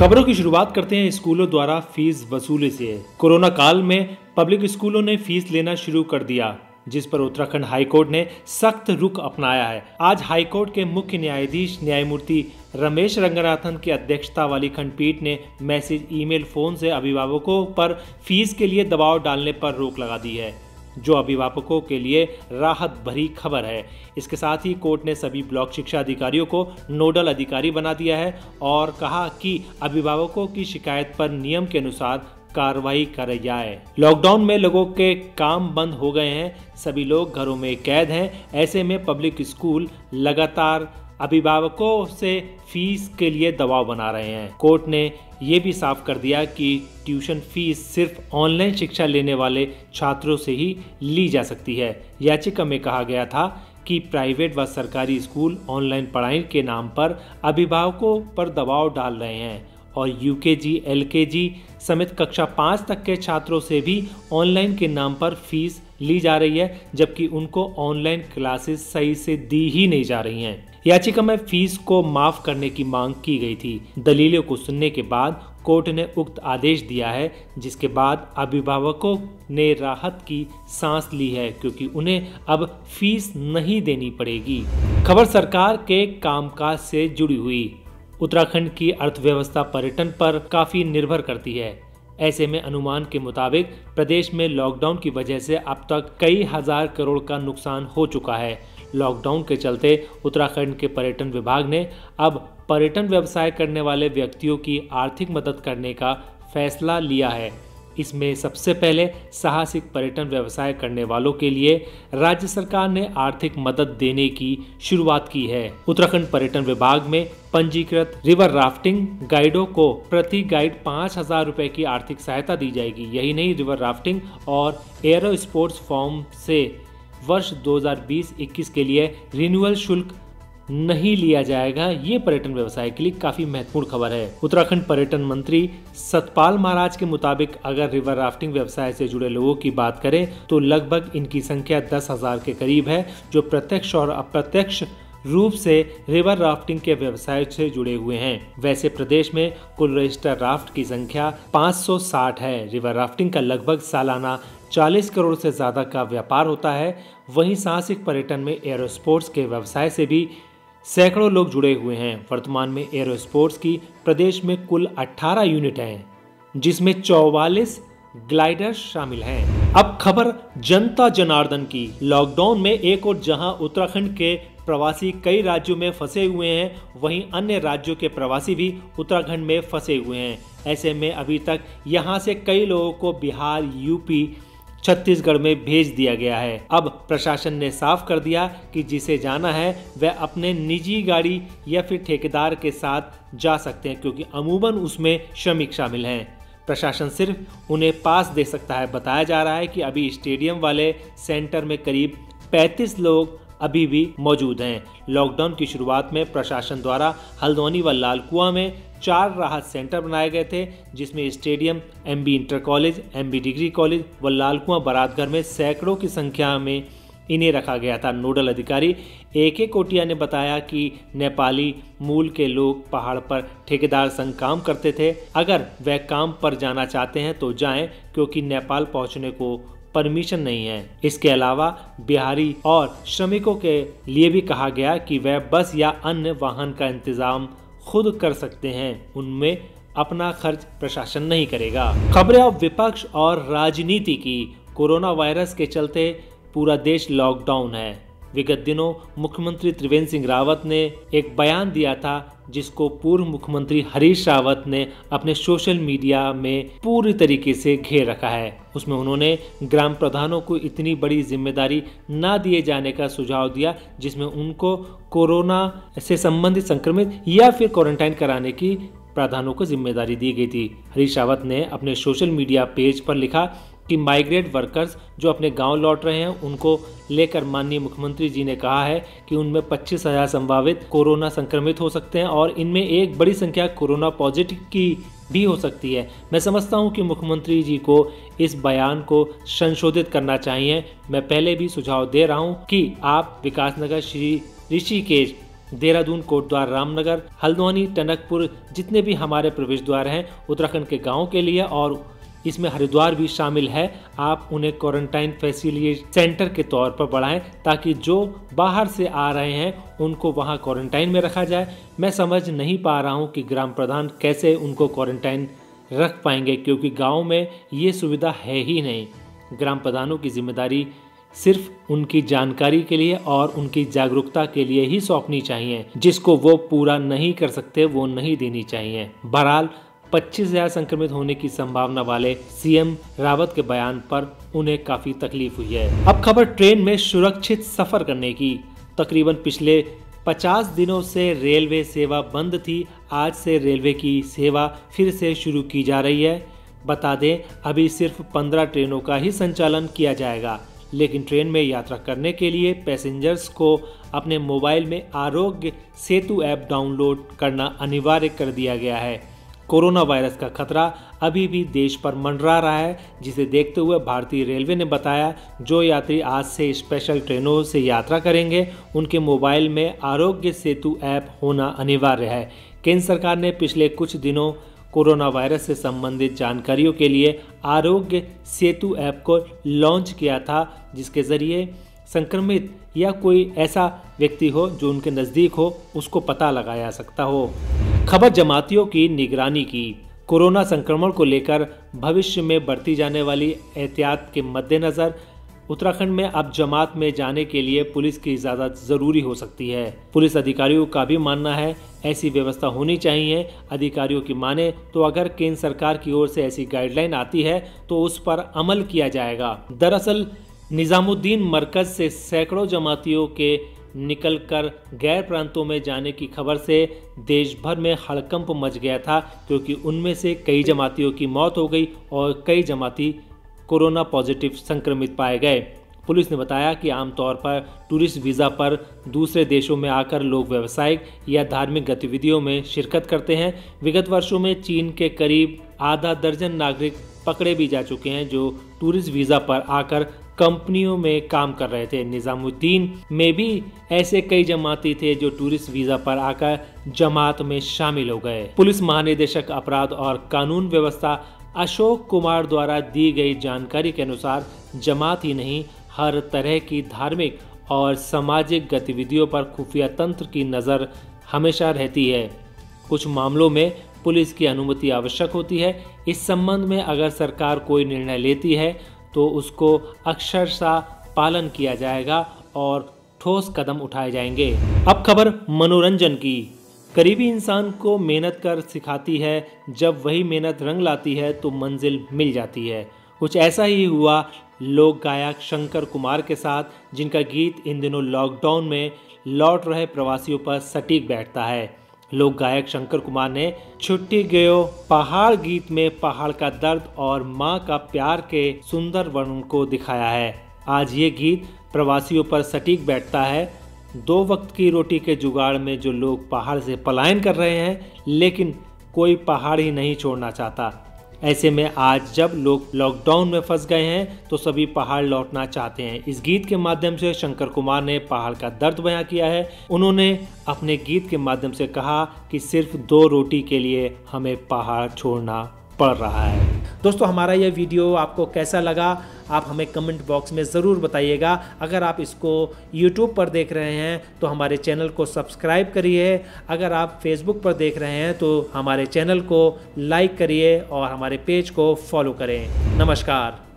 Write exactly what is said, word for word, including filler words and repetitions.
खबरों की शुरुआत करते हैं स्कूलों द्वारा फीस वसूली से। कोरोना काल में पब्लिक स्कूलों ने फीस लेना शुरू कर दिया, जिस पर उत्तराखंड हाईकोर्ट ने सख्त रुख अपनाया है। आज हाईकोर्ट के मुख्य न्यायाधीश न्यायमूर्ति रमेश रंगनाथन की अध्यक्षता वाली खंडपीठ ने मैसेज, ईमेल, फोन से अभिभावकों पर फीस के लिए दबाव डालने पर रोक लगा दी है, जो अभिभावकों के लिए राहत भरी खबर है। इसके साथ ही कोर्ट ने सभी ब्लॉक शिक्षा अधिकारियों को नोडल अधिकारी बना दिया है और कहा कि अभिभावकों की शिकायत पर नियम के अनुसार कार्रवाई कर जाए। लॉकडाउन में लोगों के काम बंद हो गए हैं, सभी लोग घरों में कैद हैं। ऐसे में पब्लिक स्कूल लगातार अभिभावकों से फीस के लिए दबाव बना रहे हैं। कोर्ट ने ये भी साफ कर दिया कि ट्यूशन फीस सिर्फ ऑनलाइन शिक्षा लेने वाले छात्रों से ही ली जा सकती है। याचिका में कहा गया था कि प्राइवेट व सरकारी स्कूल ऑनलाइन पढ़ाई के नाम पर अभिभावकों पर दबाव डाल रहे हैं और यूकेजी, एलकेजी समेत कक्षा पाँच तक के छात्रों से भी ऑनलाइन के नाम पर फीस ली जा रही है, जबकि उनको ऑनलाइन क्लासेस सही से दी ही नहीं जा रही हैं। याचिका में फीस को माफ करने की मांग की गई थी। दलीलों को सुनने के बाद कोर्ट ने उक्त आदेश दिया है, जिसके बाद अभिभावकों ने राहत की सांस ली है, क्योंकि उन्हें अब फीस नहीं देनी पड़ेगी। खबर सरकार के कामकाज से जुड़ी हुई। उत्तराखंड की अर्थव्यवस्था पर्यटन पर काफी निर्भर करती है। ऐसे में अनुमान के मुताबिक प्रदेश में लॉकडाउन की वजह से अब तक कई हजार करोड़ का नुकसान हो चुका है। लॉकडाउन के चलते उत्तराखंड के पर्यटन विभाग ने अब पर्यटन व्यवसाय करने वाले व्यक्तियों की आर्थिक मदद करने का फैसला लिया है। इसमें सबसे पहले साहसिक पर्यटन व्यवसाय करने वालों के लिए राज्य सरकार ने आर्थिक मदद देने की शुरुआत की है। उत्तराखंड पर्यटन विभाग में पंजीकृत रिवर राफ्टिंग गाइडों को प्रति गाइड पाँच हजार रुपए की आर्थिक सहायता दी जाएगी। यही नहीं, रिवर राफ्टिंग और एरो स्पोर्ट्स फॉर्म से वर्ष दो हज़ार बीस इक्कीस के लिए रिन्यूअल शुल्क नहीं लिया जाएगा। ये पर्यटन व्यवसाय के लिए काफी महत्वपूर्ण खबर है। उत्तराखंड पर्यटन मंत्री सतपाल महाराज के मुताबिक अगर रिवर राफ्टिंग व्यवसाय से जुड़े लोगों की बात करें तो लगभग इनकी संख्या दस हजार के करीब है, जो प्रत्यक्ष और अप्रत्यक्ष रूप से रिवर राफ्टिंग के व्यवसाय से जुड़े हुए हैं। वैसे प्रदेश में कुल रजिस्टर्ड राफ्ट की संख्या पाँच सौ साठ है। रिवर राफ्टिंग का लगभग सालाना चालीस करोड़ से ज्यादा का व्यापार होता है। वहीं साहसिक पर्यटन में एरो स्पोर्ट्स के व्यवसाय से भी सैकड़ों लोग जुड़े हुए हैं। वर्तमान में एरो स्पोर्ट्स की प्रदेश में कुल अठारह यूनिट हैं, जिसमें चौवालीस ग्लाइडर शामिल हैं। अब खबर जनता जनार्दन की। लॉकडाउन में एक और जहां उत्तराखंड के प्रवासी कई राज्यों में फंसे हुए हैं, वहीं अन्य राज्यों के प्रवासी भी उत्तराखंड में फंसे हुए हैं। ऐसे में अभी तक यहां से कई लोगों को बिहार, यूपी, छत्तीसगढ़ में भेज दिया गया है। अब प्रशासन ने साफ कर दिया कि जिसे जाना है वह अपने निजी गाड़ी या फिर ठेकेदार के साथ जा सकते हैं, क्योंकि अमूमन उसमें श्रमिक शामिल हैं। प्रशासन सिर्फ उन्हें पास दे सकता है। बताया जा रहा है कि अभी स्टेडियम वाले सेंटर में करीब पैंतीस लोग अभी भी मौजूद हैं। लॉकडाउन की शुरुआत में प्रशासन द्वारा हल्द्वानी व लालकुआं में चार राहत सेंटर बनाए गए थे, जिसमें stadium, MB inter college, MB degree college व लालकुआं बारातघर में सैकड़ों की संख्या में इन्हें रखा गया था। नोडल अधिकारी ए के कोटिया ने बताया कि नेपाली मूल के लोग पहाड़ पर ठेकेदार संग काम करते थे। अगर वह काम पर जाना चाहते हैं तो जाएं, क्योंकि नेपाल पहुंचने को परमिशन नहीं है। इसके अलावा बिहारी और श्रमिकों के लिए भी कहा गया कि वह बस या अन्य वाहन का इंतजाम खुद कर सकते हैं, उनमें अपना खर्च प्रशासन नहीं करेगा। खबरें अब विपक्ष और राजनीति की। कोरोना वायरस के चलते पूरा देश लॉकडाउन है। विगत दिनों मुख्यमंत्री त्रिवेंद्र सिंह रावत ने एक बयान दिया था, जिसको पूर्व मुख्यमंत्री हरीश रावत ने अपने सोशल मीडिया में पूरी तरीके से घेर रखा है। उसमें उन्होंने ग्राम प्रधानों को इतनी बड़ी जिम्मेदारी न दिए जाने का सुझाव दिया, जिसमें उनको कोरोना से संबंधित संक्रमित या फिर क्वारंटाइन कराने की प्रधानों को जिम्मेदारी दी गई थी। हरीश रावत ने अपने सोशल मीडिया पेज पर लिखा कि माइग्रेट वर्कर्स जो अपने गांव लौट रहे हैं, उनको लेकर माननीय मुख्यमंत्री जी ने कहा है कि उनमें पच्चीस हजार संभावित कोरोना संक्रमित हो सकते हैं और इनमें एक बड़ी संख्या कोरोना पॉजिटिव की भी हो सकती है। मैं समझता हूं कि मुख्यमंत्री जी को इस बयान को संशोधित करना चाहिए। मैं पहले भी सुझाव दे रहा हूं कि आप विकासनगर, श्री ऋषिकेश देहरादून, कोटद्वार, रामनगर, हल्द्वानी, टनकपुर जितने भी हमारे प्रवेश द्वार हैं उत्तराखंड के गाँव के लिए, और इसमें हरिद्वार भी शामिल है, आप उन्हें क्वारंटाइन फैसिलिटी सेंटर के तौर पर बढ़ाएं ताकि जो बाहर से आ रहे हैं उनको वहां क्वारंटाइन में रखा जाए। मैं समझ नहीं पा रहा हूं कि ग्राम प्रधान कैसे उनको क्वारंटाइन रख पाएंगे, क्योंकि गांव में ये सुविधा है ही नहीं। ग्राम प्रधानों की जिम्मेदारी सिर्फ उनकी जानकारी के लिए और उनकी जागरूकता के लिए ही सौंपनी चाहिए, जिसको वो पूरा नहीं कर सकते वो नहीं देनी चाहिए। बहरहाल पच्चीस हजार संक्रमित होने की संभावना वाले सीएम रावत के बयान पर उन्हें काफी तकलीफ हुई है। अब खबर ट्रेन में सुरक्षित सफर करने की। तकरीबन पिछले पचास दिनों से रेलवे सेवा बंद थी, आज से रेलवे की सेवा फिर से शुरू की जा रही है। बता दें, अभी सिर्फ पंद्रह ट्रेनों का ही संचालन किया जाएगा, लेकिन ट्रेन में यात्रा करने के लिए पैसेंजर्स को अपने मोबाइल में आरोग्य सेतु ऐप डाउनलोड करना अनिवार्य कर दिया गया है। कोरोना वायरस का खतरा अभी भी देश पर मंडरा रहा है, जिसे देखते हुए भारतीय रेलवे ने बताया जो यात्री आज से स्पेशल ट्रेनों से यात्रा करेंगे उनके मोबाइल में आरोग्य सेतु ऐप होना अनिवार्य है। केंद्र सरकार ने पिछले कुछ दिनों कोरोना वायरस से संबंधित जानकारियों के लिए आरोग्य सेतु ऐप को लॉन्च किया था, जिसके जरिए संक्रमित या कोई ऐसा व्यक्ति हो जो उनके नज़दीक हो उसको पता लगाया सकता हो। खबर जमातियों की निगरानी की। कोरोना संक्रमण को लेकर भविष्य में बरती जाने वाली एहतियात के मद्देनजर उत्तराखंड में अब जमात में जाने के लिए पुलिस की इजाज़त ज़रूरी हो सकती है। पुलिस अधिकारियों का भी मानना है ऐसी व्यवस्था होनी चाहिए। अधिकारियों की माने तो अगर केंद्र सरकार की ओर से ऐसी गाइडलाइन आती है तो उस पर अमल किया जाएगा। दरअसल निजामुद्दीन मरकज से सैकड़ों जमातियों के निकलकर गैर प्रांतों में जाने की खबर से देश भर में हड़कंप मच गया था, क्योंकि उनमें से कई जमातियों की मौत हो गई और कई जमाती कोरोना पॉजिटिव संक्रमित पाए गए। पुलिस ने बताया कि आमतौर पर टूरिस्ट वीज़ा पर दूसरे देशों में आकर लोग व्यावसायिक या धार्मिक गतिविधियों में शिरकत करते हैं। विगत वर्षों में चीन के करीब आधा दर्जन नागरिक पकड़े भी जा चुके हैं जो टूरिस्ट वीज़ा पर आकर कंपनियों में काम कर रहे थे। निजामुद्दीन में भी ऐसे कई जमाती थे जो टूरिस्ट वीज़ा पर आकर जमात में शामिल हो गए। पुलिस महानिदेशक अपराध और कानून व्यवस्था अशोक कुमार द्वारा दी गई जानकारी के अनुसार जमात ही नहीं, हर तरह की धार्मिक और सामाजिक गतिविधियों पर खुफिया तंत्र की नज़र हमेशा रहती है। कुछ मामलों में पुलिस की अनुमति आवश्यक होती है। इस संबंध में अगर सरकार कोई निर्णय लेती है तो उसको अक्षरशः पालन किया जाएगा और ठोस कदम उठाए जाएंगे। अब खबर मनोरंजन की। करीबी इंसान को मेहनत कर सिखाती है, जब वही मेहनत रंग लाती है तो मंजिल मिल जाती है। कुछ ऐसा ही हुआ लोक गायक शंकर कुमार के साथ, जिनका गीत इन दिनों लॉकडाउन में लौट रहे प्रवासियों पर सटीक बैठता है। लोक गायक शंकर कुमार ने छुट्टी गयो पहाड़ गीत में पहाड़ का दर्द और माँ का प्यार के सुंदर वर्णन को दिखाया है। आज ये गीत प्रवासियों पर सटीक बैठता है। दो वक्त की रोटी के जुगाड़ में जो लोग पहाड़ से पलायन कर रहे हैं, लेकिन कोई पहाड़ ही नहीं छोड़ना चाहता। ऐसे में आज जब लोग लॉकडाउन में फंस गए हैं तो सभी पहाड़ लौटना चाहते हैं। इस गीत के माध्यम से शंकर कुमार ने पहाड़ का दर्द बयां किया है। उन्होंने अपने गीत के माध्यम से कहा कि सिर्फ दो रोटी के लिए हमें पहाड़ छोड़ना पड़ रहा है। दोस्तों, हमारा यह वीडियो आपको कैसा लगा आप हमें कमेंट बॉक्स में ज़रूर बताइएगा। अगर आप इसको यूट्यूब पर देख रहे हैं तो हमारे चैनल को सब्सक्राइब करिए। अगर आप फेसबुक पर देख रहे हैं तो हमारे चैनल को लाइक करिए और हमारे पेज को फॉलो करें। नमस्कार।